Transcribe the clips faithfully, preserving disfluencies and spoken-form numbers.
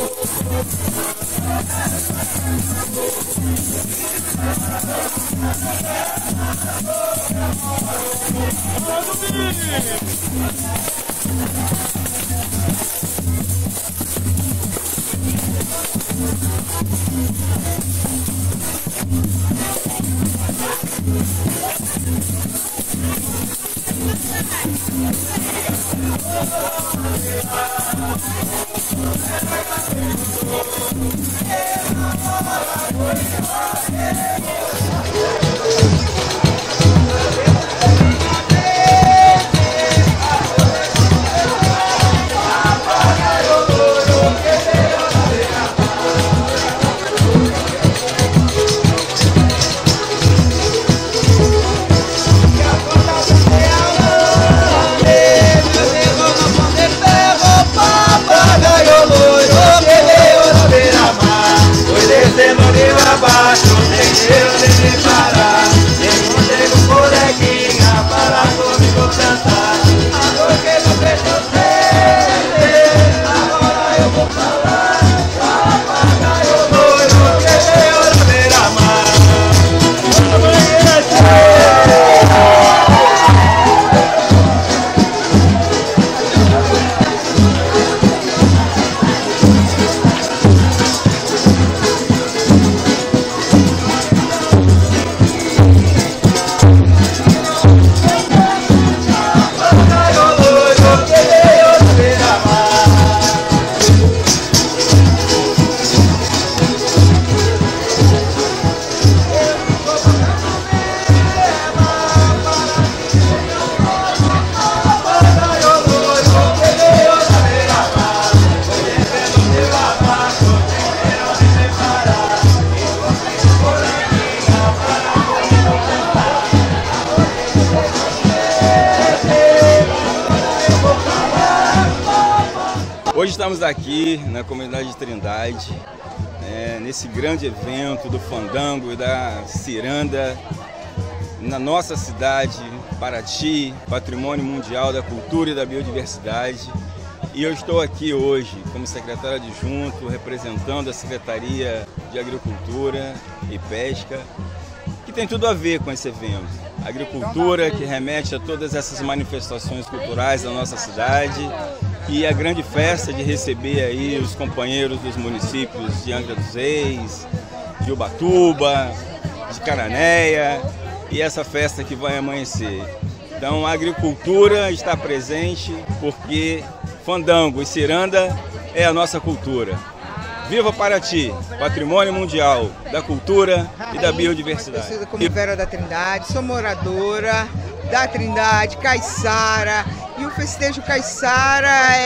Hoje estamos aqui na comunidade de Trindade, é, nesse grande evento do fandango e da ciranda, na nossa cidade, Paraty, Patrimônio Mundial da Cultura e da Biodiversidade. E eu estou aqui hoje como secretário adjunto, representando a Secretaria de Agricultura e Pesca, que tem tudo a ver com esse evento. Agricultura que remete a todas essas manifestações culturais da nossa cidade, e a grande festa de receber aí os companheiros dos municípios de Angra dos Reis, de Ubatuba, de Cananéia, e essa festa que vai amanhecer. Então a agricultura está presente porque fandango e ciranda é a nossa cultura. Viva Paraty, Patrimônio Mundial da Cultura e da Biodiversidade. Eu como Vera da Trindade, sou moradora da Trindade, caiçara, e o festejo caiçara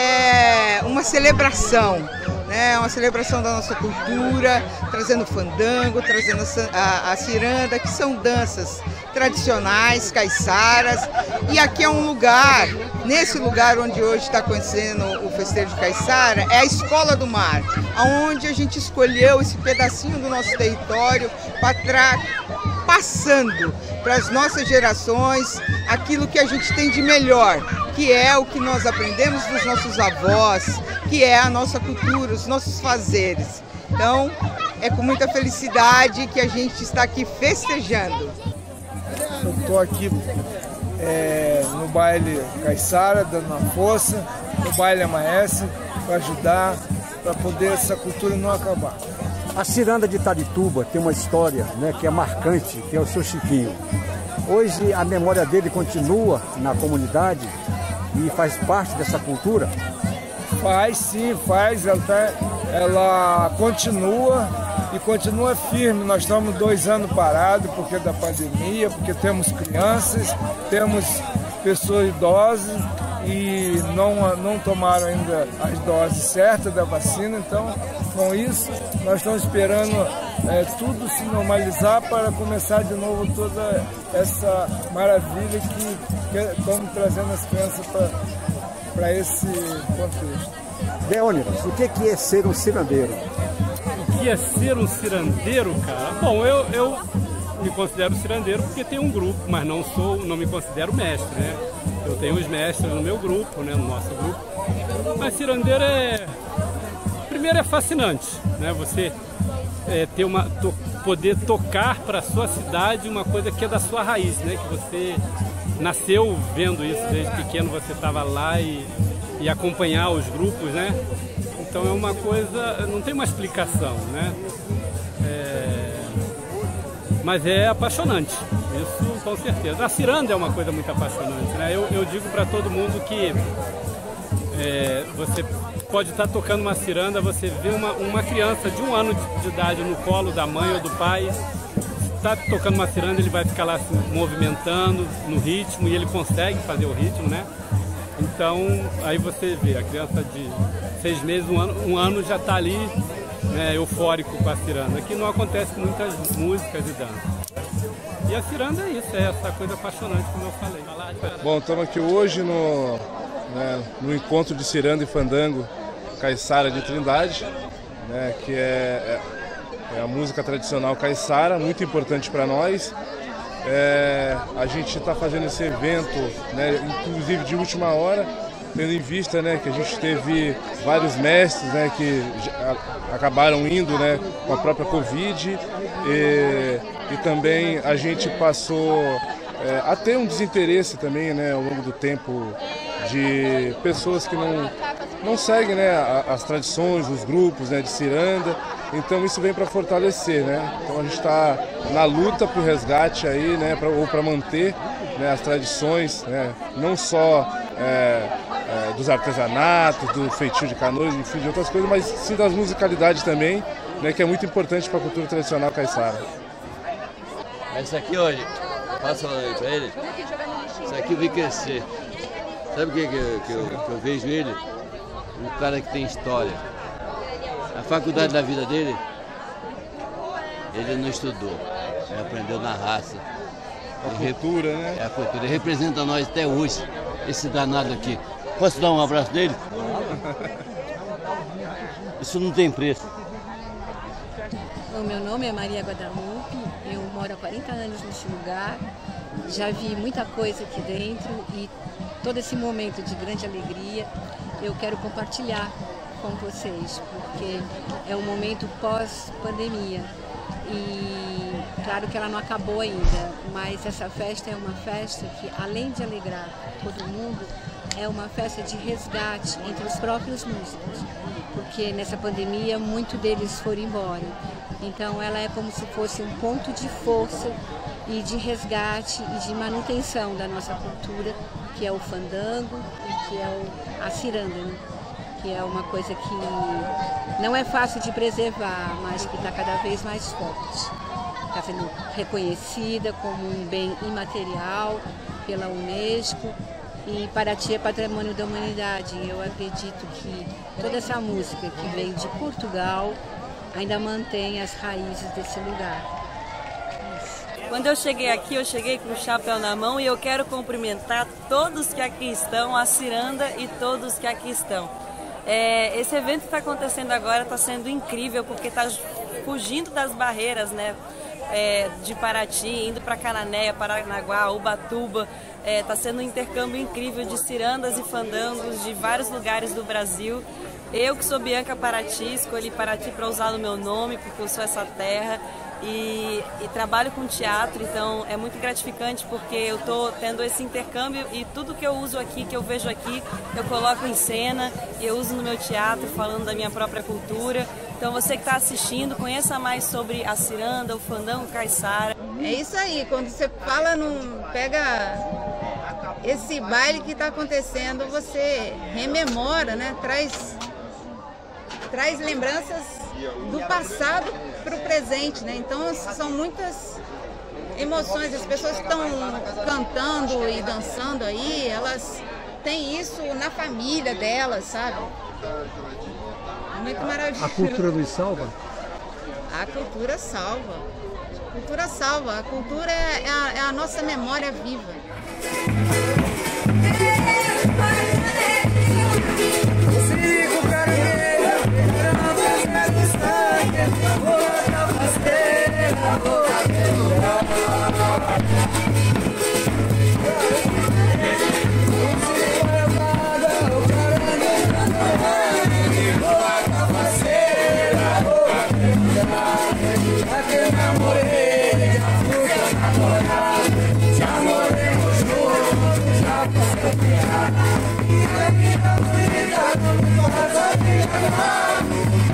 é uma celebração, né? Uma celebração da nossa cultura, trazendo fandango, trazendo a, a, a ciranda, que são danças tradicionais, caiçaras. E aqui é um lugar, nesse lugar onde hoje está acontecendo o festejo caiçara, é a Escola do Mar, onde a gente escolheu esse pedacinho do nosso território para passando para as nossas gerações aquilo que a gente tem de melhor, que é o que nós aprendemos dos nossos avós, que é a nossa cultura, os nossos fazeres. Então, é com muita felicidade que a gente está aqui festejando. Eu estou aqui é, no baile caiçara, dando uma força, no baile amanhece, para ajudar, para poder essa cultura não acabar. A ciranda de Itarituba tem uma história, né, que é marcante, que é o seu Chiquinho. Hoje a memória dele continua na comunidade e faz parte dessa cultura? Faz sim, faz. Ela, tá, ela continua e continua firme. Nós estamos dois anos parados porque da pandemia, porque temos crianças, temos pessoas idosas e não, não tomaram ainda as doses certas da vacina. Então, com isso, nós estamos esperando é, tudo se normalizar para começar de novo toda essa maravilha que, que estamos trazendo as crianças para esse contexto. Leônidas, o que é ser um cirandeiro? O que é ser um cirandeiro, cara? Bom, eu, eu me considero cirandeiro porque tenho um grupo, mas não sou, não me considero mestre, né? Eu tenho os mestres no meu grupo, né, no nosso grupo. Mas cirandeiro é... primeiro é fascinante, né? Você é, ter uma, to, poder tocar para a sua cidade uma coisa que é da sua raiz, né? Que você nasceu vendo isso desde pequeno, você estava lá e, e acompanhar os grupos, né? Então é uma coisa, não tem uma explicação, né? É, mas é apaixonante, isso com certeza. A ciranda é uma coisa muito apaixonante, né? Eu, eu digo para todo mundo que é, você pode estar tocando uma ciranda, você vê uma, uma criança de um ano de, de idade no colo da mãe ou do pai, está tocando uma ciranda, ele vai ficar lá se movimentando no ritmo e ele consegue fazer o ritmo, né? Então, aí você vê, a criança de seis meses, um ano, um ano já está ali, né, eufórico com a ciranda, que não acontece com muitas músicas e danças. E a ciranda é isso, é essa coisa apaixonante, como eu falei. Bom, estamos aqui hoje no, né, no encontro de ciranda e fandango caiçara de Trindade, né, que é, é, é a música tradicional caiçara, muito importante para nós. É, a gente está fazendo esse evento, né, inclusive de última hora, tendo em vista, né, que a gente teve vários mestres, né, que acabaram indo, né, com a própria Covid e, e também a gente passou é, a ter um desinteresse também, né, ao longo do tempo de pessoas que não, não seguem, né, as tradições, os grupos, né, de ciranda. Então isso vem para fortalecer, né? Então a gente está na luta para o resgate aí, né? Pra, ou para manter, né, as tradições, né? Não só é, é, dos artesanatos, do feitio de canoas, enfim, de outras coisas, mas sim das musicalidades também, né? Que é muito importante para a cultura tradicional caiçara. Esse aqui hoje, passa aí para ele, isso aqui eu vi crescer. Sabe o que, que, eu, que, eu, que eu vejo ele? Um cara que tem história. A faculdade da vida dele, ele não estudou, ele aprendeu na raça. A cultura, né? É a cultura, ele representa nós até hoje, esse danado aqui. Posso dar um abraço dele? Isso não tem preço. O meu nome é Maria Guadalupe, eu moro há quarenta anos neste lugar, já vi muita coisa aqui dentro e todo esse momento de grande alegria eu quero compartilhar com vocês, porque é um momento pós-pandemia e claro que ela não acabou ainda, mas essa festa é uma festa que, além de alegrar todo mundo, é uma festa de resgate entre os próprios músicos, porque nessa pandemia muitos deles foram embora. Então ela é como se fosse um ponto de força e de resgate e de manutenção da nossa cultura, que é o fandango e que é o, a ciranda, né? Que é uma coisa que não é fácil de preservar, mas que está cada vez mais forte. Está sendo reconhecida como um bem imaterial pela Unesco e Paraty é Patrimônio da Humanidade. Eu acredito que toda essa música que veio de Portugal ainda mantém as raízes desse lugar. Quando eu cheguei aqui, eu cheguei com o chapéu na mão e eu quero cumprimentar todos que aqui estão, a ciranda e todos que aqui estão. É, esse evento que está acontecendo agora está sendo incrível porque está fugindo das barreiras, né, é, de Paraty, indo para Cananéia, Paranaguá, Ubatuba. Está é, sendo um intercâmbio incrível de cirandas e fandangos de vários lugares do Brasil. Eu que sou Bianca Paraty, escolhi Paraty para usar no meu nome porque eu sou essa terra. E, e trabalho com teatro, então é muito gratificante porque eu estou tendo esse intercâmbio e tudo que eu uso aqui, que eu vejo aqui, eu coloco em cena, eu uso no meu teatro, falando da minha própria cultura. Então você que está assistindo, conheça mais sobre a ciranda, o fandango caiçara. É isso aí, quando você fala, num, pega esse baile que está acontecendo, você rememora, né? Traz, traz lembranças do passado para o presente, né? Então são muitas emoções, as pessoas que estão cantando e dançando aí, elas têm isso na família delas, sabe? Muito maravilhoso. A cultura nos salva? A cultura salva. A cultura salva. A cultura é a, é a nossa memória viva. Você já que namorei, já fui teu namorado, já moremos juntos, já passou piada. E a minha vida não passa de amar.